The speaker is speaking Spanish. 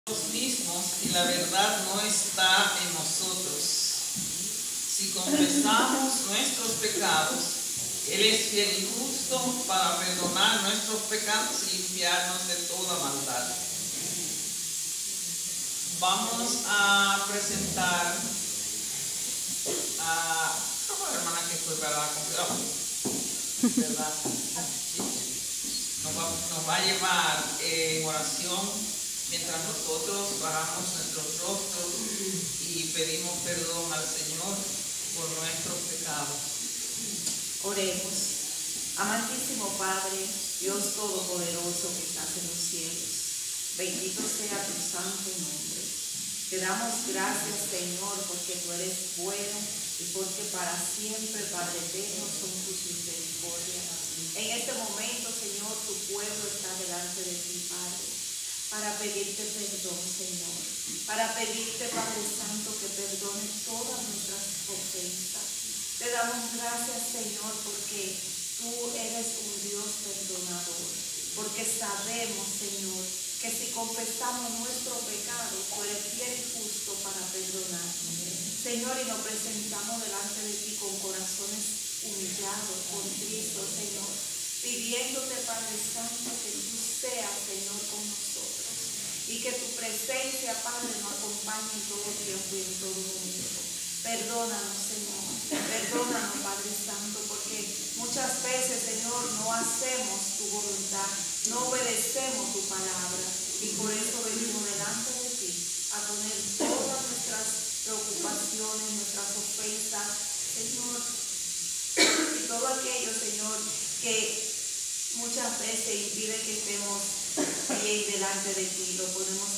mismos y la verdad no está en nosotros. Si confesamos nuestros pecados, Él es fiel y justo para perdonar nuestros pecados y limpiarnos de toda maldad. Vamos a presentar a la hermana que fue para la confesión, ¿verdad? Nos va a llevar en oración mientras nosotros bajamos nuestros rostros y pedimos perdón al Señor por nuestros pecados. Oremos. Amantísimo Padre, Dios Todopoderoso que estás en los cielos, bendito sea tu santo nombre. Te damos gracias, Señor, porque tú eres bueno y porque para siempre, Padre eterno, son tus misericordias. En este momento, Señor, tu pueblo está delante de ti, Padre, para pedirte perdón, Señor, para pedirte, Padre Santo, que perdone todas nuestras ofensas. Te damos gracias, Señor, porque tú eres un Dios perdonador, porque sabemos, Señor, que si confesamos nuestro pecado, tú eres fiel y justo para perdonarnos. Señor, y nos presentamos delante de ti con corazones humillados, contritos, Señor, pidiéndote, Padre Santo, que tú seas, Señor, con nosotros y que tu presencia, Padre, nos acompañe en todo tiempo y en todo momento. Perdónanos, Señor, perdónanos, Padre Santo, porque muchas veces, Señor, no hacemos tu voluntad, no obedecemos tu palabra, y por eso venimos delante de ti a poner todas nuestras preocupaciones, nuestras ofensas, Señor, y todo aquello, Señor, que muchas veces impide que estemos bien delante de ti, lo ponemos